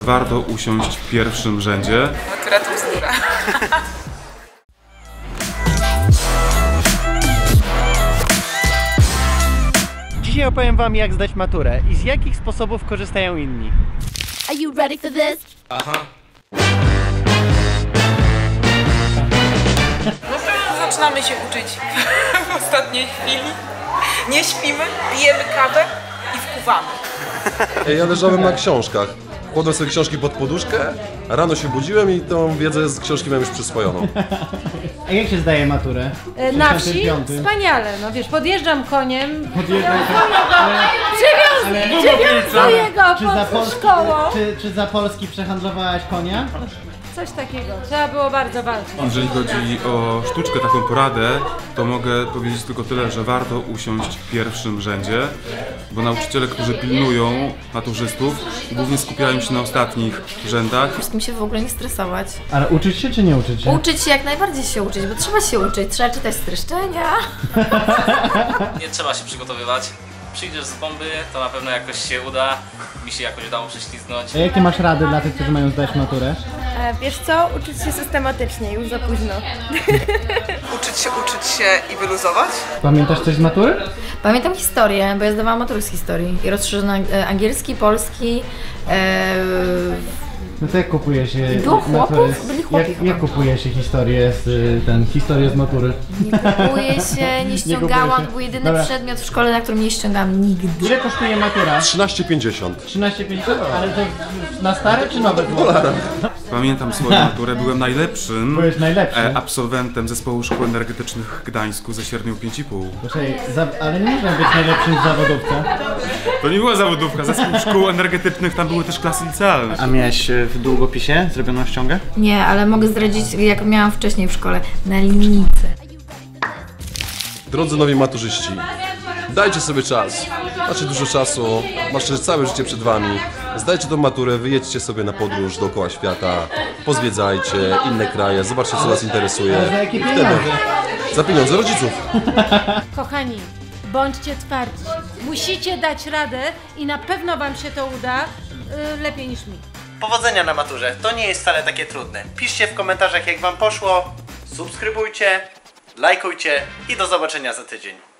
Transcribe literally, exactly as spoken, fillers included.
Warto usiąść w pierwszym rzędzie. Matura to bzdura. Dzisiaj opowiem wam, jak zdać maturę i z jakich sposobów korzystają inni. Are you ready for this? Aha. No zaczynamy się uczyć w ostatniej chwili. Nie śpimy, pijemy kawę i wkuwamy. Ja leżałem na książkach. Kładłem sobie książki pod poduszkę, a rano się budziłem i tą wiedzę z książki miałem już przyswojoną. A jak się zdaje maturę? Na wsi? Wspaniale, no wiesz, podjeżdżam koniem. Podjeżdżam Przywiązuję go Czy za, pod Polski, szkołą. czy, czy za Polski przehandlowałaś konia? Coś takiego. Trzeba było bardzo walczyć. Jeżeli chodzi o sztuczkę, taką poradę, to mogę powiedzieć tylko tyle, że warto usiąść w pierwszym rzędzie, bo nauczyciele, którzy pilnują maturzystów, głównie skupiają się na ostatnich rzędach. Wszystkim się w ogóle nie stresować. Ale uczyć się czy nie uczyć się? Uczyć się, jak najbardziej się uczyć, bo trzeba się uczyć, trzeba czytać streszczenia. Nie trzeba się przygotowywać. Przyjdziesz z bomby, to na pewno jakoś się uda. Mi się jakoś udało prześlizgnąć. A jakie masz rady dla tych, którzy mają zdać maturę? E, wiesz co? Uczyć się systematycznie, już za późno. Uczyć się, uczyć się i wyluzować. Pamiętasz coś z matury? Pamiętam historię, bo ja zdawałam maturę z historii. I rozszerzono e, angielski, polski. E, No to jak kupuje się Było chłopów? maturę? Byli chłopi Jak, chyba. jak kupuje się historię z, y, ten, historię z matury? nie kupuje się, nie ściągałam, kupuje się. to był jedyny Dobra. przedmiot w szkole, na którym nie ściągałam nigdy. Ile kosztuje matura? trzynaście pięćdziesiąt. trzynaście pięćdziesiąt? Ale to na stare czy nowe złote? Pamiętam swoją maturę, byłem najlepszym Byłeś najlepszy. e, absolwentem Zespołu Szkół Energetycznych w Gdańsku ze średnią pięć i pół. Poczekaj, za, ale nie można być najlepszym w zawodówce. To nie była zawodówka, Zespół Szkół Energetycznych, tam były też klasy licealne. A miałeś w długopisie zrobioną ściągę? Nie, ale mogę zdradzić, jak miałam wcześniej w szkole, na linijce. Drodzy nowi maturzyści, dajcie sobie czas. Macie dużo czasu, macie całe życie przed wami. Zdajcie tą maturę, wyjedźcie sobie na podróż dookoła świata, pozwiedzajcie inne kraje, zobaczcie, co was interesuje. Ale za jakie I wtedy- pieniądze? Za pieniądze rodziców. Kochani, bądźcie twardzi. Musicie dać radę i na pewno wam się to uda yy, lepiej niż mi. Powodzenia na maturze, to nie jest wcale takie trudne. Piszcie w komentarzach, jak wam poszło, subskrybujcie, lajkujcie i do zobaczenia za tydzień.